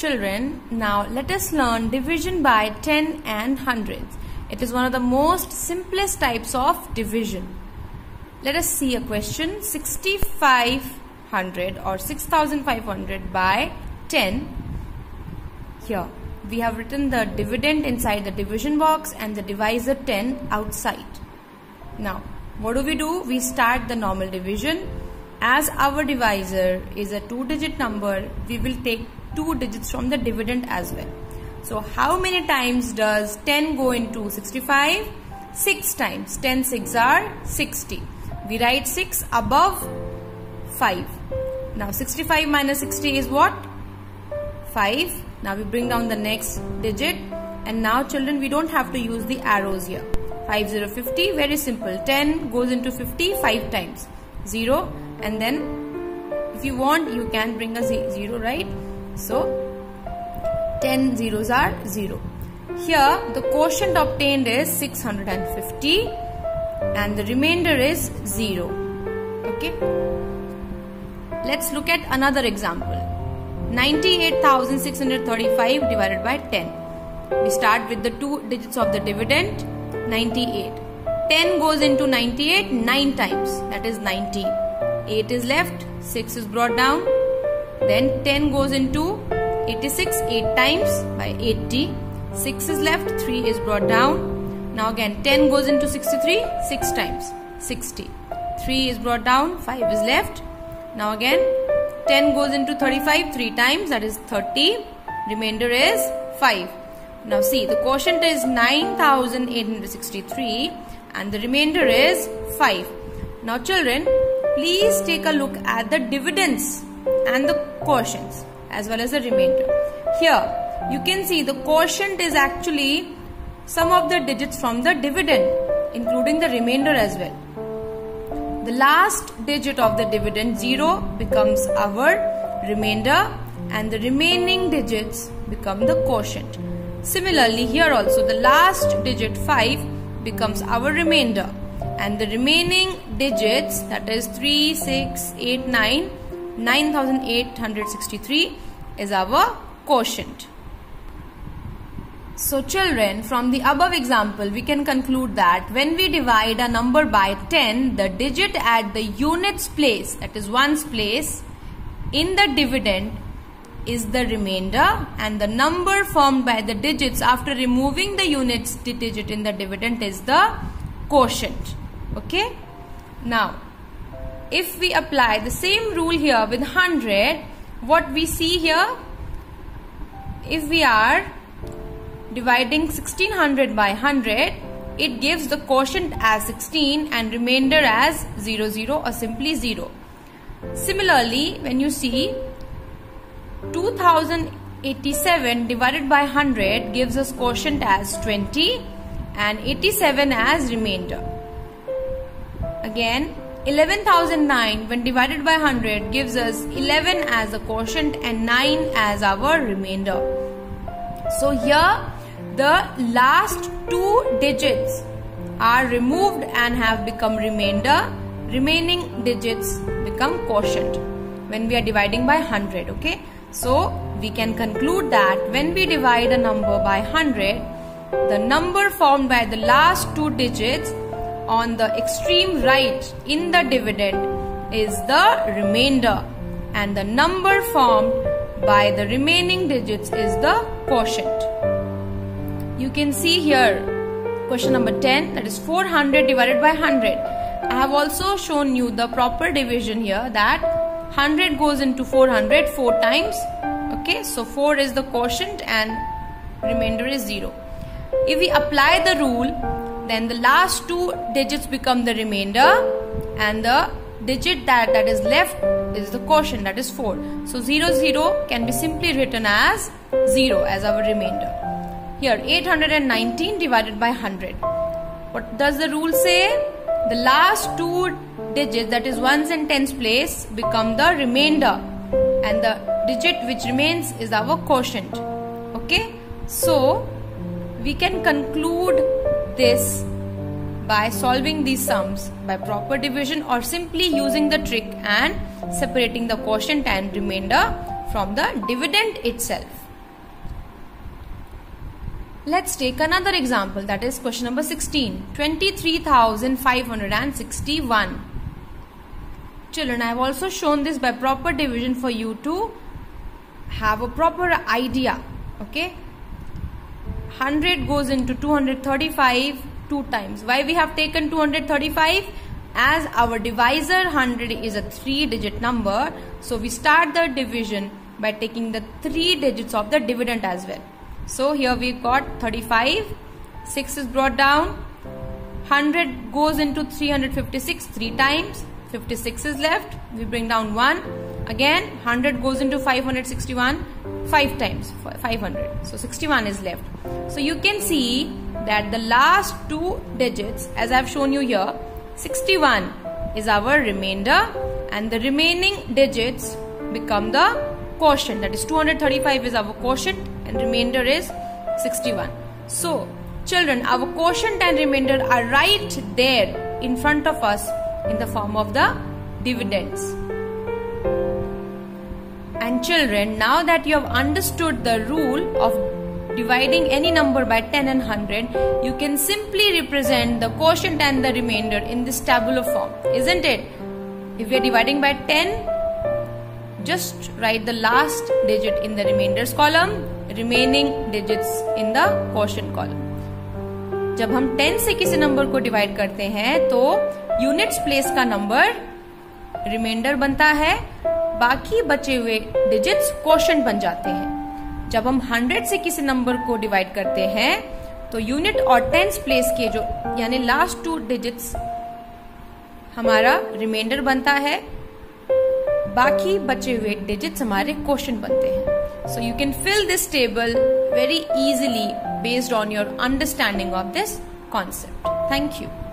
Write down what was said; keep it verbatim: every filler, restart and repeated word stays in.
Children, now let us learn division by ten and hundreds. It is one of the most simplest types of division. Let us see a question. sixty-five hundred or six thousand five hundred by ten. Here we have written the dividend inside the division box and the divisor ten outside. Now what do we do? We start the normal division. As our divisor is a two digit number, we will take two digits from the dividend as well. So how many times does ten go into sixty-five? six times. ten sixes are sixty. We write six above five. Now sixty-five minus sixty is what? five. Now we bring down the next digit, and now children, we don't have to use the arrows here. five, zero, fifty, very simple. ten goes into fifty five times. zero, and then if you want you can bring a zero, right? So ten zeros are zero. Here the quotient obtained is six hundred fifty and the remainder is zero. Okay, let's look at another example. ninety-eight thousand six hundred thirty-five divided by ten. We start with the two digits of the dividend. ninety-eight. ten goes into ninety-eight nine times, that is ninety. eight is left, six is brought down. Then ten goes into eighty-six eight times by eighty. six is left, three is brought down. Now again ten goes into sixty-three six times, sixty. three is brought down, five is left. Now again ten goes into thirty-five three times, that is thirty. Remainder is five. Now see, the quotient is nine thousand eight hundred sixty-three and the remainder is five. Now children, please take a look at the dividends and the quotients as well as the remainder. Here you can see the quotient is actually sum of the digits from the dividend, including the remainder as well. The last digit of the dividend, zero, becomes our remainder and the remaining digits become the quotient. Similarly, here also the last digit five becomes our remainder and the remaining digits, that is three, six, eight, nine, nine thousand eight hundred sixty-three is our quotient. So children, from the above example we can conclude that when we divide a number by ten, the digit at the units place, that is ones place, in the dividend is the remainder and the number formed by the digits after removing the units digit in the dividend is the quotient. Okay. Now if we apply the same rule here with one hundred, what we see here, if we are dividing sixteen hundred by one hundred, it gives the quotient as sixteen and remainder as zero zero or simply zero. Similarly, when you see two thousand eighty-seven divided by one hundred gives us quotient as twenty and eighty-seven as remainder. Again, eleven thousand nine when divided by one hundred gives us eleven as the quotient and nine as our remainder. So here the last two digits are removed and have become remainder. Remaining digits become quotient when we are dividing by one hundred. Okay. So we can conclude that when we divide a number by one hundred, the number formed by the last two digits on the extreme right in the dividend is the remainder and the number formed by the remaining digits is the quotient. You can see here question number ten, that is four hundred divided by one hundred. I have also shown you the proper division here, that one hundred goes into four hundred four times. Okay, so four is the quotient and remainder is zero. If we apply the rule, then the last two digits become the remainder and the digit that, that is left is the quotient, that is four. So zero zero can be simply written as zero as our remainder. Here eight hundred nineteen divided by one hundred. What does the rule say? The last two digits, that is ones and tens place, become the remainder and the digit which remains is our quotient. Okay, so we can conclude this by solving these sums by proper division or simply using the trick and separating the quotient and remainder from the dividend itself. Let's take another example, that is question number sixteen. twenty-three thousand five hundred sixty-one. Children, I have also shown this by proper division for you to have a proper idea. Okay, one hundred goes into two hundred thirty-five two times. Why we have taken two hundred thirty-five? As our divisor one hundred is a three digit number, so we start the division by taking the three digits of the dividend as well. So here we got thirty-five, six is brought down, one hundred goes into three hundred fifty-six three times, fifty-six is left, we bring down one, again one hundred goes into five hundred sixty-one five times, five hundred, so sixty-one is left. So you can see that the last two digits, as I have shown you here, sixty-one is our remainder and the remaining digits become the quotient, that is two hundred thirty-five is our quotient and remainder is sixty-one. So children, our quotient and remainder are right there in front of us in the form of the dividends. And children, now that you have understood the rule of dividing any number by ten and one hundred, you can simply represent the quotient and the remainder in this tabular form, isn't it? If we are dividing by ten, just write the last digit in the remainders column, remaining digits in the quotient column. जब हम ten से किसी number को divide करते हैं तो units place का number remainder बनता है, बाकी बचे हुए डिजिट्स क्वोशंट बन जाते हैं। जब हम one hundred से किसी नंबर को डिवाइड करते हैं तो यूनिट और टेंस प्लेस के जो यानी लास्ट टू डिजिट्स हमारा रिमाइंडर बनता है, बाकी बचे हुए डिजिट्स हमारे क्वोशंट बनते हैं। So you can fill this table very easily based on your understanding of this concept. Thank you.